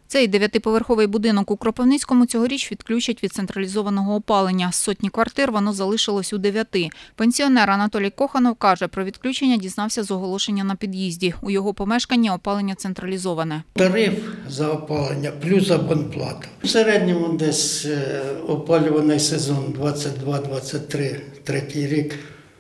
Цей 9-поверховий будинок у Кропивницькому цьогоріч відключать від централізованого опалення. З сотні квартир воно залишилось у 9. Пенсіонер Анатолій Коханов каже, про відключення дізнався з оголошення на під'їзді. У його помешканні опалення централізоване. Тариф за опалення плюс абонплата. В середньому десь опалюваний сезон 22-23, третій рік,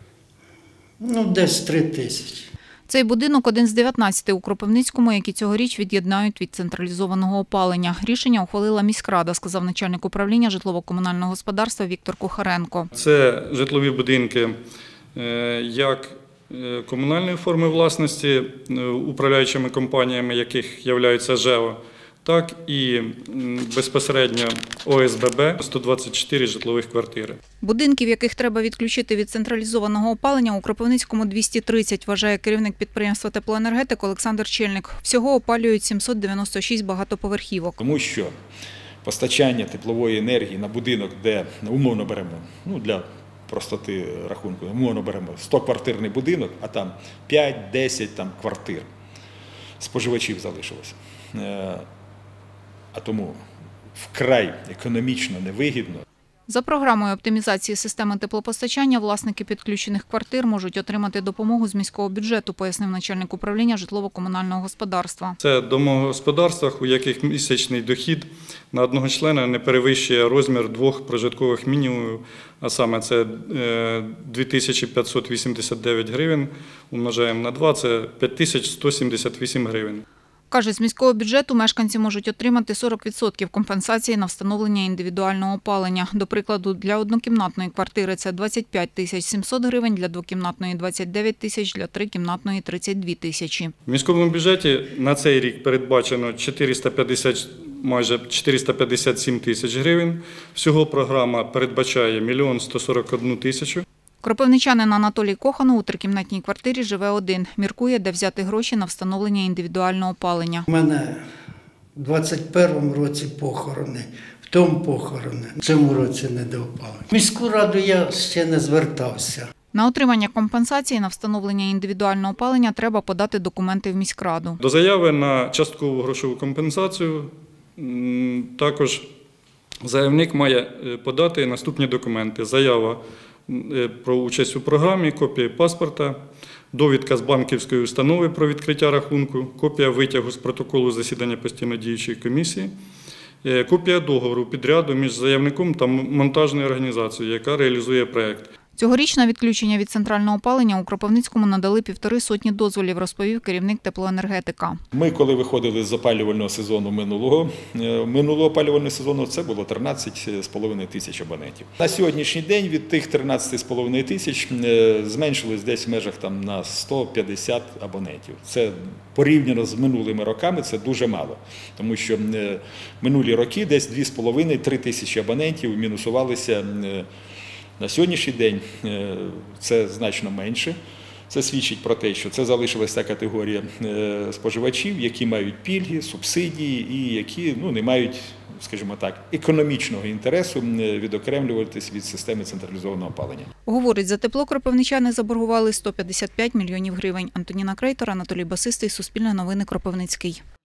десь 3 тисячі. Цей будинок – один з 19 у Кропивницькому, які цьогоріч від'єднають від централізованого опалення. Рішення ухвалила міськрада, сказав начальник управління житлово-комунального господарства Віктор Кухаренко. Це житлові будинки як комунальної форми власності, управляючими компаніями яких являються ЖЕО, так і безпосередньо ОСББ – 124 житлових квартири. Будинків, яких треба відключити від централізованого опалення, у Кропивницькому 230, вважає керівник підприємства «Теплоенергетик» Олександр Чельник. Всього опалюють 796 багатоповерхівок. Тому що постачання теплової енергії на будинок, де умовно беремо, для простоти рахунку, умовно беремо 100-квартирний будинок, а там 5-10 квартир споживачів залишилось. А тому вкрай економічно невигідно. За програмою оптимізації системи теплопостачання власники підключених квартир можуть отримати допомогу з міського бюджету, пояснив начальник управління житлово-комунального господарства. Це в домогосподарствах, у яких місячний дохід на одного члена не перевищує розмір 2 прожиткових мінімумів, а саме це 2589 гривень, умножаємо на 2, це 5178 гривень. Каже, з міського бюджету мешканці можуть отримати 40% компенсації на встановлення індивідуального опалення. До прикладу, для однокімнатної квартири це 25 700 гривень, для двокімнатної – 29 тисяч, для трикімнатної – 32 тисячі. В міському бюджеті на цей рік передбачено майже 457 тисяч гривень. Всього програма передбачає 1 141 тисячу. Кропивничанин Анатолій Коханов у трикімнатній квартирі живе один. Міркує, де взяти гроші на встановлення індивідуального опалення. У мене в 21-му році похорони, в тому похорони, в цьому році не до опалення. В міську раду я ще не звертався. На отримання компенсації на встановлення індивідуального опалення треба подати документи в міськраду. До заяви на часткову грошову компенсацію також заявник має подати наступні документи. Заява про участь у програмі, копія паспорта, довідка з банківської установи про відкриття рахунку, копія витягу з протоколу засідання постійно діючої комісії, копія договору підряду між заявником та монтажною організацією, яка реалізує проєкт. Цьогоріч на відключення від центрального опалення у Кропивницькому надали 1,5 сотні дозволів, розповів керівник теплоенергетика. Ми, коли виходили з опалювального сезону минулого опалювального сезону, це було 13,5 тисяч абонентів. На сьогоднішній день від тих 13,5 тисяч зменшилось десь в межах на 150 абонентів. Це порівняно з минулими роками це дуже мало, тому що минулі роки десь 2,5-3 тисячі абонентів мінусувалися. На сьогоднішній день це значно менше. Це свідчить про те, що це залишилась та категорія споживачів, які мають пільги, субсидії і які не мають, скажімо так, економічного інтересу відокремлюватись від системи централізованого опалення. Говорить, за тепло кропивничани заборгували 155 мільйонів гривень. Антоніна Крейтор, Анатолій Басистий, Суспільне новини, Кропивницький.